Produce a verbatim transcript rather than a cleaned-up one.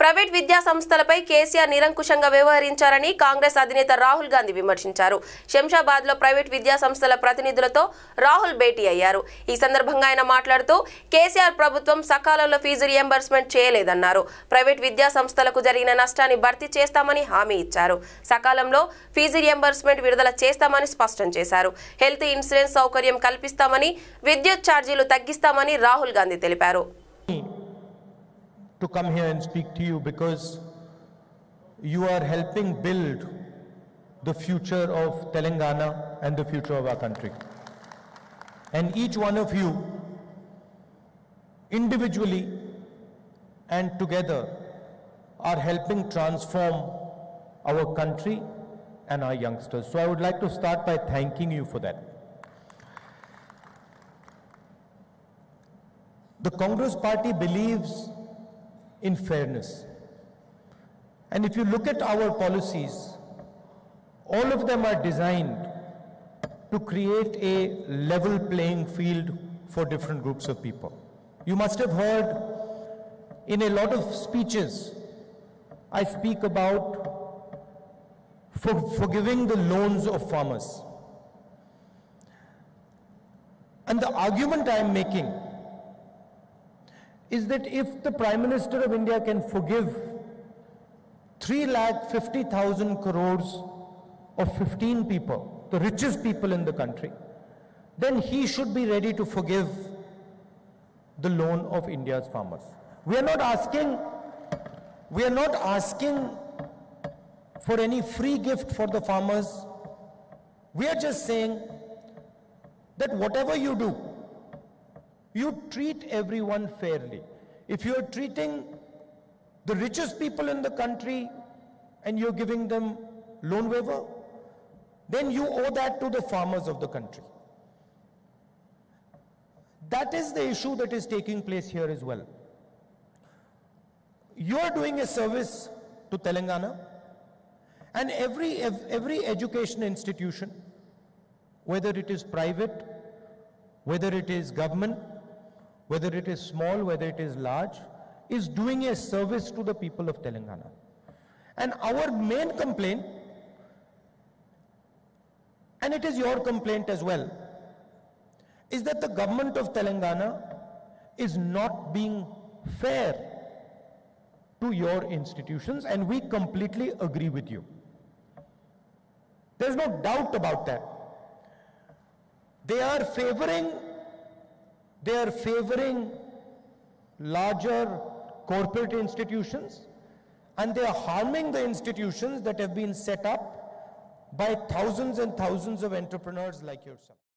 Private విద్యా సంస్థలపై కేసీఆర్ నిరంకుశంగా వ్యవహరించారని కాంగ్రెస్ అధినేత రాహుల్ గాంధీ విమర్శించారు. శంషాబాద్ లో ప్రైవేట్ విద్యా సంస్థల ప్రతినిధులతో రాహుల్ భేటీ అయ్యారు. ఈ సందర్భంగా ఆయన మాట్లాడుతూ కేసీఆర్ ప్రభుత్వం సకాలంలో ఫీజు రియంబర్స్మెంట్ చేయలేదన్నారు. ప్రైవేట్ విద్యా సంస్థలకు జరిగిన నష్టాన్ని భర్తీ చేస్తామని హామీ ఇచ్చారు. సకాలంలో ఫీజు రియంబర్స్మెంట్ విడుదల చేస్తామని స్పష్టం చేశారు. హెల్త్ ఇన్సూరెన్స్ సౌకర్యం కల్పిస్తామని, విద్యుత్ ఛార్జీలు తగ్గిస్తామని రాహుల్ గాంధీ తెలిపారు. To come here and speak to you because you are helping build the future of Telangana and the future of our country. And each one of you individually and together are helping transform our country and our youngsters. So I would like to start by thanking you for that. The Congress party believes in fairness. And if you look at our policies, all of them are designed to create a level playing field for different groups of people. You must have heard in a lot of speeches, I speak about for forgiving the loans of farmers. And the argument I am making is that if the Prime Minister of India can forgive three lakh fifty thousand crores of fifteen people, the richest people in the country, then he should be ready to forgive the loan of India's farmers. We are not asking, we are not asking for any free gift for the farmers. We are just saying that whatever you do, you treat everyone fairly. If you are treating the richest people in the country and you're giving them loan waiver, then you owe that to the farmers of the country. That is the issue that is taking place here as well. You are doing a service to Telangana, and every, every education institution, whether it is private, whether it is government, whether it is small, whether it is large, is doing a service to the people of Telangana. And our main complaint, and it is your complaint as well, is that the government of Telangana is not being fair to your institutions, and we completely agree with you. There's no doubt about that. They are favoring They are favoring larger corporate institutions, and they are harming the institutions that have been set up by thousands and thousands of entrepreneurs like yourself.